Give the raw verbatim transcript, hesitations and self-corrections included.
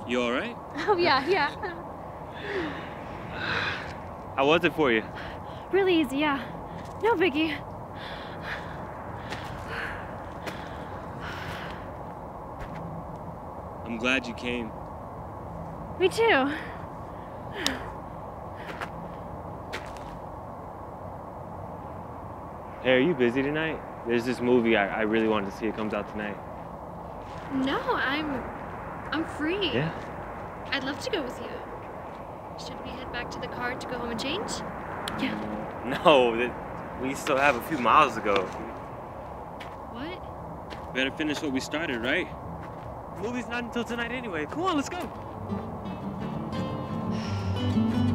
You all right? Oh, yeah, yeah. How was it for you? Really easy, yeah. No biggie. I'm glad you came. Me too. Hey, are you busy tonight? There's this movie I, I really wanted to see. It comes out tonight. No, I'm... I'm free. Yeah? I'd love to go with you. Should we head back to the car to go home and change? Yeah. No, that, we still have a few miles to go. What? Better finish what we started, right? The movie's not until tonight anyway. Come on, let's go.